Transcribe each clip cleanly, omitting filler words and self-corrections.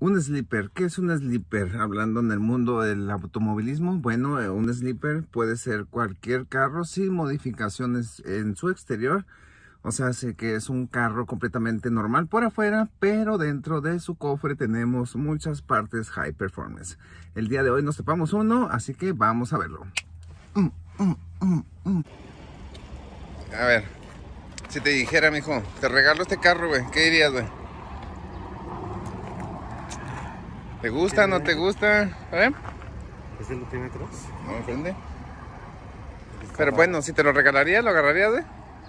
Un sleeper, ¿qué es un sleeper? Hablando en el mundo del automovilismo, bueno, un sleeper puede ser cualquier carro sin modificaciones en su exterior. O sea, sé que es un carro completamente normal por afuera, pero dentro de su cofre tenemos muchas partes high performance. El día de hoy nos topamos uno, así que vamos a verlo. A ver, si te dijera, mijo, te regalo este carro, güey, ¿qué dirías, güey? ¿Te gusta, no te gusta? ¿Es de lutímetros? No me ofende. Pero bueno, si te lo regalaría, ¿lo agarrarías, güey?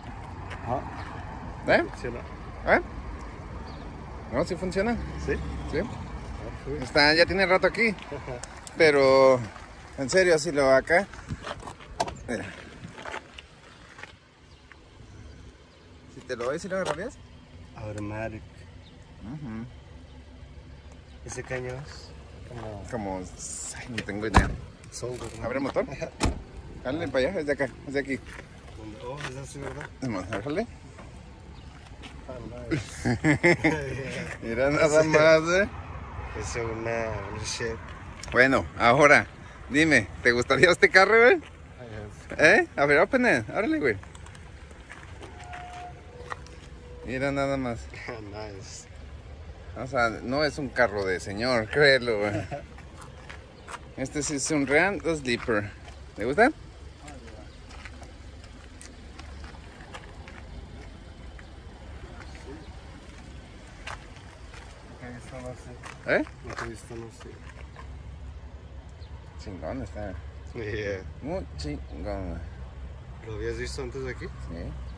¿Eh? Funciona. ¿Eh? No, sí funciona. ¿Sí? Sí. Está, ya tiene rato aquí. Pero, en serio, si lo acá. Mira. Si te lo doy, ¿sí lo agarrarías? Automatic. ¿Ese caño es? Como, ay, no tengo idea. Solder, ¿no? ¿Abre el motor? Dale para allá, es de acá, es de aquí. Oh, es así, ¿verdad? Vamos, déjale. Ah, nice. Mira nada más, Es una shit. Bueno, ahora, dime, ¿te gustaría este carro, güey? A ver, open it, ábrele, güey. Mira nada más. Nice. O sea, no es un carro de señor, créelo, güey. Este sí es un real sleeper. ¿Te gusta? ¿Eh? No te he visto, no sé. Chingón está. Yeah. Muy chingón. ¿Lo habías visto antes de aquí? Sí.